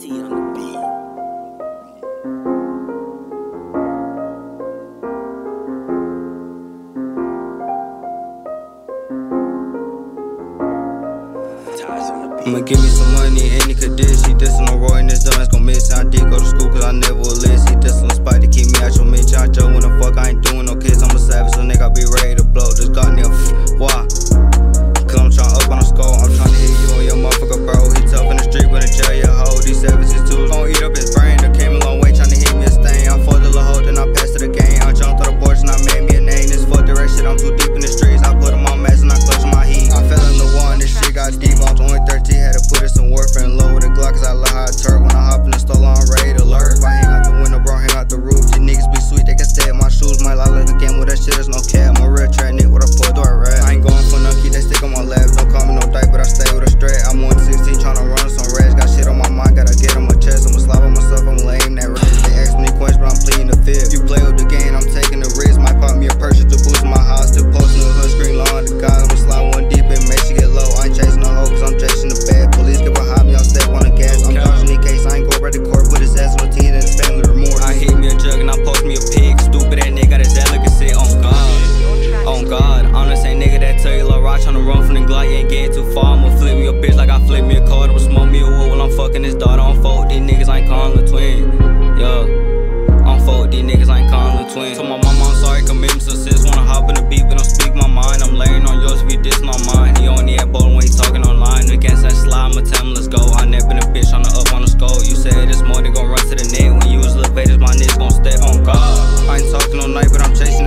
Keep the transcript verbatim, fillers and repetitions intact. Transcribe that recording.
Missin on the beat. I'ma give me some money in any condition. He dissing on Roy and this done, it's gon' miss. I did go to school cause I never was list. He dissing on spike to keep me out your mention. I Joe when the fuck I ain't doing no kids. I'm a savage, so nigga I be ready to blow. This goddamn f. Why? Cause I'm tryna up on the score. I'm tryna hit you on your motherfucker, bro. He tough in the street when the jail you hold. These savages too gon' eat up his brain. I came a long way tryna hit me a stain. I fought the little hoe, then I passed to the game. I jumped on the porch and I made me a name. This fuck the rest shit, I'm too deep in the streets. I put him on mask and I clutch my heat. I fell in the wall and this shit got deep. I was only thirteen, had to put it some warfare and low with a Glock cause I love how it turn. When I hop in the stall, I'm ready to lurk. If I hang out the window, bro, hang out the roof. These niggas be sweet, they can stay at my shoes. Might lie like a game with that shit, there's no cap. I'm a real trap nigga with a full door rap. I ain't going for no key, they stick on my lap. Don't call me no dyke, but I stay with a strap. I'm one sixteen tryna run some rats. Got shit on my mind, gotta get on my chest. I'ma slap on myself, I'm lame that rap. They ask me questions, but I'm pleading the fifth. You play with the game, I'm taking the risk. Might pop me a purchase to boost my house. Still posting the hood screen long to God. I'ma slide one deep and make she get low. I ain't chasing no hoe cause I'm chasing the bad. Police get behind me, I'll step on the gas. I'm dodging the case, I ain't go right to court. Put his ass on the team and his family remorse. I hit me a jug and I post me a pig. Stupid that nigga got his delicacy on God. On God, I'm the same nigga that tell you Lil Rock tryna run from the Glock, you ain't getting too far. I'ma flip me a bitch like I flip me a card. I'ma smoke me a wood while I'm fucking his daughter. I'm fuck these niggas, I ain't calling the twin. Yeah, I'm fuck these niggas, I ain't calling the twin. Told my mama I'm sorry, commit me some sins. Wanna hop in the beat, but don't speak my mind. I'm laying on yours if you dissing on mine. He only at bowling when he talking online. Against that slide, I'ma tell him let's go. I never been a bitch tryna up on the skull. You said this morning gon' run to the net. When you was elevators, my niggas gon' step on God. I ain't talking no night, but I'm chasing